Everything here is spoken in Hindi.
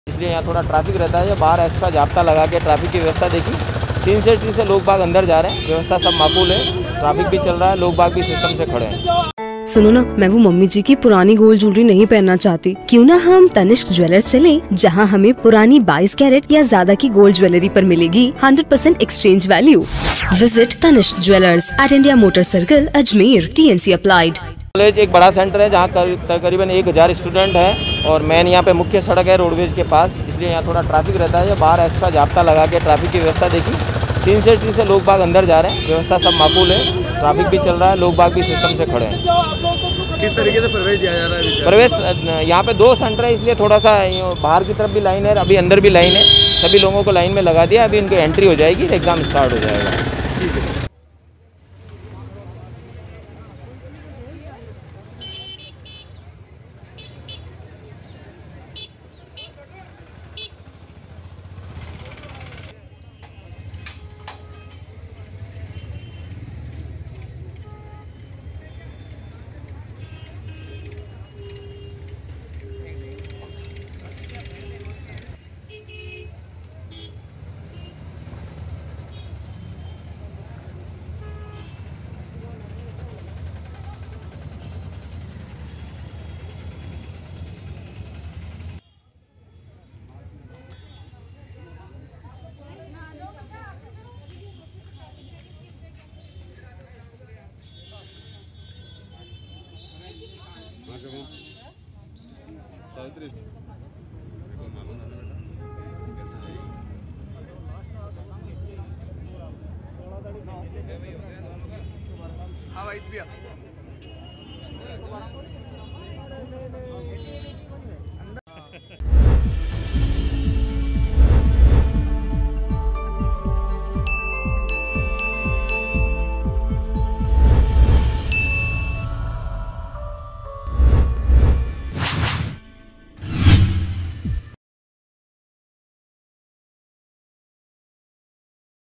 इसलिए यहाँ थोड़ा ट्रैफिक रहता है। बाहर एक्स्ट्रा जाब्ता लगा के ट्रैफिक की व्यवस्था देखी। सिंसियरिटी से लोग बाग अंदर जा रहे हैं, व्यवस्था सब माकूल है, ट्रैफिक भी चल रहा है, लोग बाग भी सिस्टम से खड़े हैं। सुनो ना, मैं वो मम्मी जी की पुरानी गोल्ड ज्वेलरी नहीं पहनना चाहती। क्यों ना हम तनिष्क ज्वेलर्स चले, जहां हमें पुरानी 22 कैरेट या ज्यादा की गोल्ड ज्वेलरी पर मिलेगी 100% exchange value. Visit Tanishq jewellers at India motor circle, Ajmer. TNC applied. College एक बड़ा सेंटर है जहाँ तकरीबन 1000 स्टूडेंट हैं और मेन यहाँ पे मुख्य सड़क है रोडवेज के पास, इसलिए यहाँ थोड़ा ट्रैफिक रहता है। बाहर एक्स्ट्रा जाब्ता लगा के ट्रैफिक की व्यवस्था देखी। सिंसियरिटी से लोग बाग अंदर जा रहे हैं, व्यवस्था सब माकूल है, ट्रैफिक भी चल रहा है, लोग बाग भी सिस्टम से खड़े हैं। किस तरीके से प्रवेश दिया जा रहा है? प्रवेश यहाँ पे 2 सेंटर है, इसलिए थोड़ा सा बाहर की तरफ भी लाइन है, अभी अंदर भी लाइन है। सभी लोगों को लाइन में लगा दिया, अभी इनकी एंट्री हो जाएगी, एग्ज़ाम स्टार्ट हो जाएगा। ठीक है। सावित्री हाँ वाइट भी